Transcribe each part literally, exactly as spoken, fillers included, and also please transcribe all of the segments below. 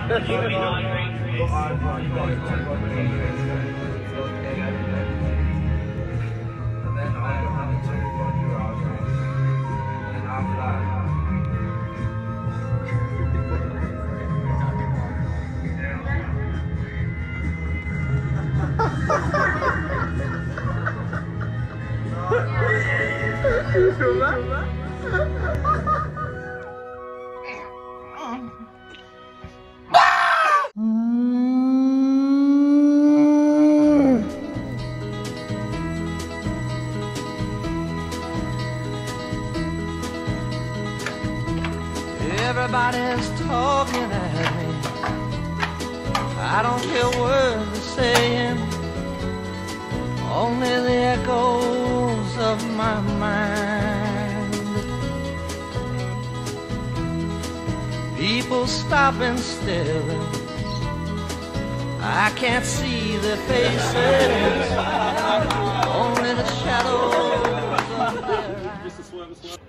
Everybody's talking at me. I don't hear words they're saying, only the echoes of my mind. People stop and stare. I can't see their faces, only the shadows of their eyes.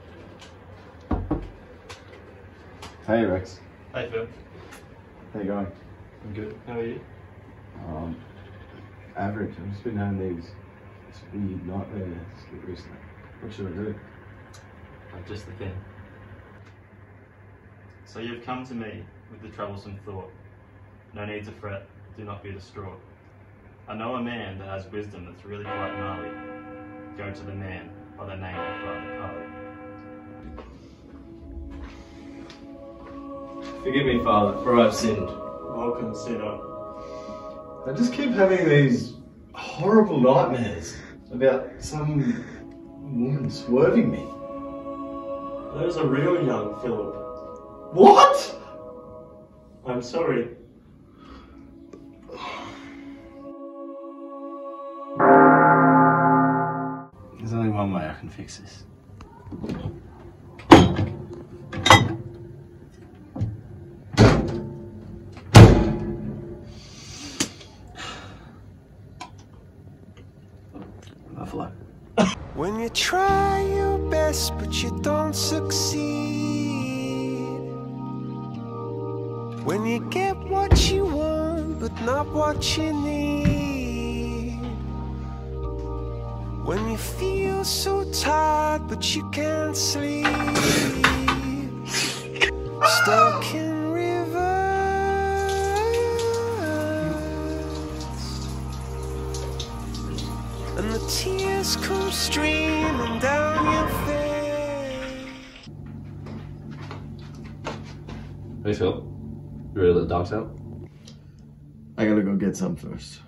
Hey Rex. Hey Phil. How you going? I'm good. How are you? Um, average. I've just been having these this weird nightmare sleep recently. What should I do? Uh, just the thing. So you've come to me with the troublesome thought. No need to fret. Do not be distraught. I know a man that has wisdom that's really quite gnarly. Go to the man by the name of Father Carly. Forgive me, Father, for I've sinned. Welcome, sinner. I just keep having these horrible nightmares about some woman swerving me. Those are real, young Philip. What? I'm sorry. There's only one way I can fix this. Buffalo. When you try your best but you don't succeed, when you get what you want but not what you need, when you feel so tired but you can't sleep, stuck in rivers, and the tears come streaming down your face. Hey Phil, you ready to let the dogs out? I gotta go get some first.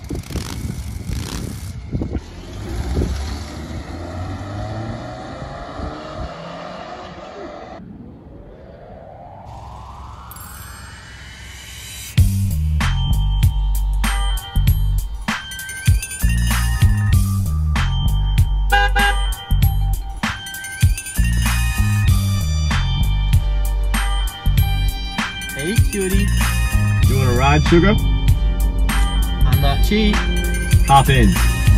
Hey, cutie. You want a ride, sugar? I'm not cheap. Hop in.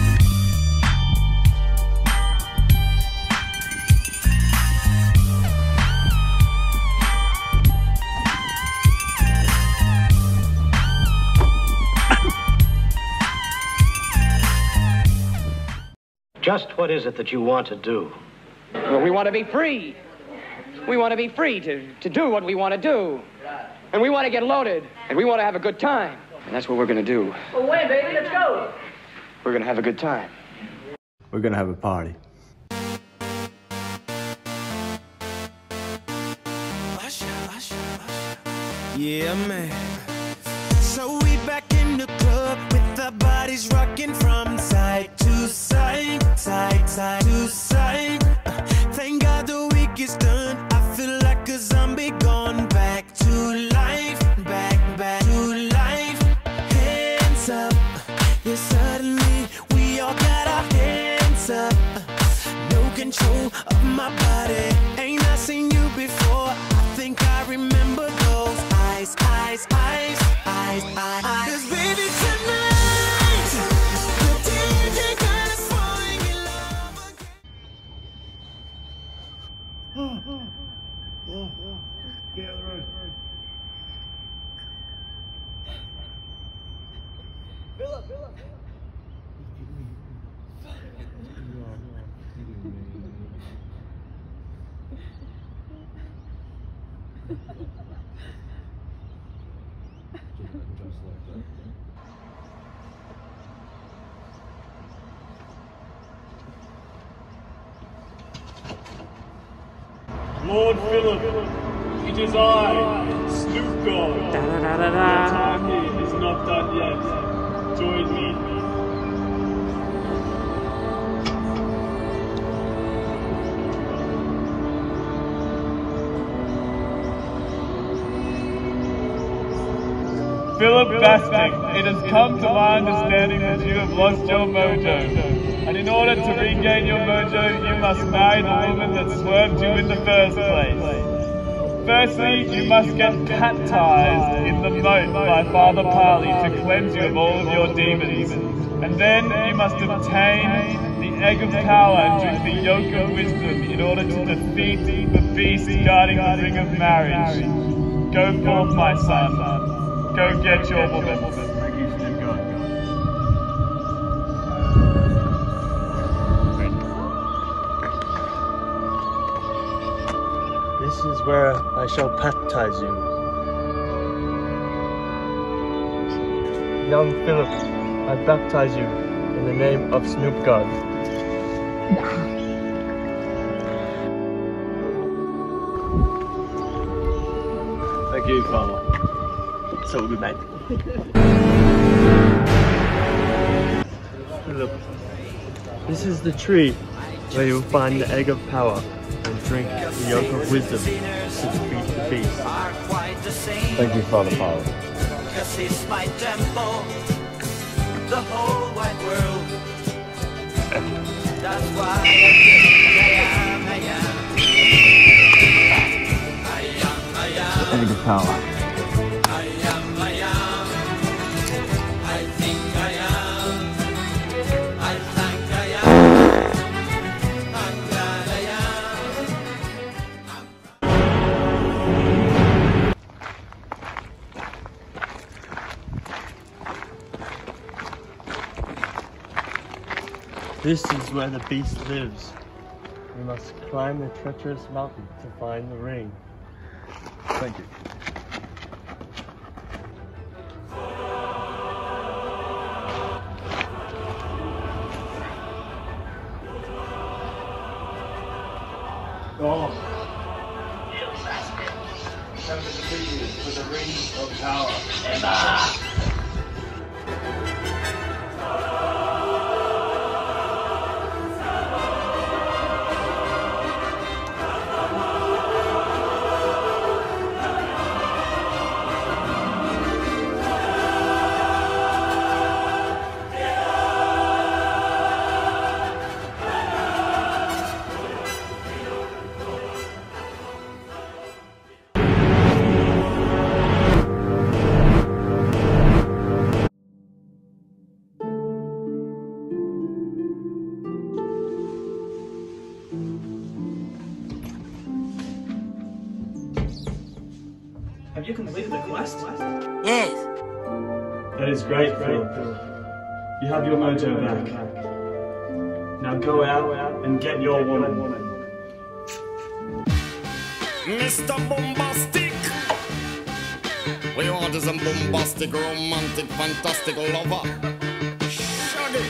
Just what is it that you want to do? Well, we want to be free. We want to be free to, to do what we want to do. And we want to get loaded. And we want to have a good time. And that's what we're going to do. Well, wait, baby, let's go. We're going to have a good time. We're gonna have a party. Yeah, man. So we back in the club with our bodies rocking from side to side, side, side to side. Uh, thank God the week is done. I feel like a zombie gone back to life, back, back to life. Hands up, yeah, suddenly we all got our hands up. Uh, no control of my body. Ain't I seen you before? I think I remember those eyes, eyes, eyes, eyes, eyes, eyes. 'Cause baby, tonight the D J got us falling in love again. Get on the road. Lord Philip, it is I, Snoop God. Da, da, da, da, da. Your time here is not done yet. Join me. Philip Bastick, it has come to my understanding that you have lost your mojo. And in order to regain your mojo, you must marry the woman that swerved you in the first place. Firstly, you must get baptized in the moat by Father Parley to cleanse you of all of your demons. And then you must obtain the egg of power and drink the yoke of wisdom in order to defeat the beast guarding the ring of marriage. Go forth, my son. Go get your woman. Thank you, Snoop God. This is where I shall baptize you. Young Philip, I baptize you in the name of Snoop God. Thank you, Father. So good, mate. Philip, this is the tree where you'll find the egg of power and drink the yoke of wisdom to defeat the beast. Thank you, Father Parley. Cause it's my temple, the whole wide world. That's why I am, I am, I am, I am. Egg of power. I am, I am, I think I am, I think I am, I'm glad I am. This is where the beast lives. We must climb the treacherous mountain to find the ring. Thank you. God. Come to defeat you with the ring of power. Emma! Have you completed the quest? Yes. That is great, Philip. You have your mojo back. Now go out and get your woman. Mister Bombastic, what you want is a bombastic, romantic, fantastic lover. Shaggy.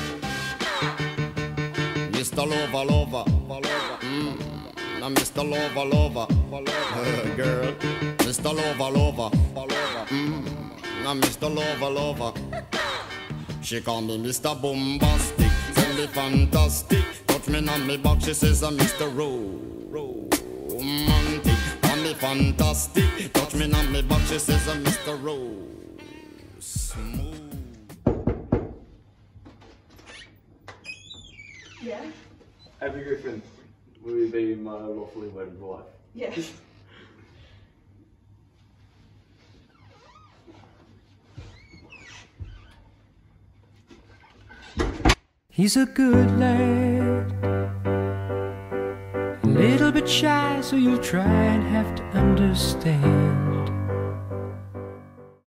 Mister Lover, lover, mm. Now Mister Lover, lover, uh, girl. Mister Lover, lover, mm. Now Mister Lover, lover. She call me Mister Bombastic, tell me fantastic. Touch me on me back, she says I'm Mister Romantic. Call me fantastic, touch me on me back, she says I'm Mister Rose. Smooth. Yeah? Abby Griffin, will you be my lawfully wedded wife? Yes. He's a good lad, a little bit shy, so you'll try and have to understand.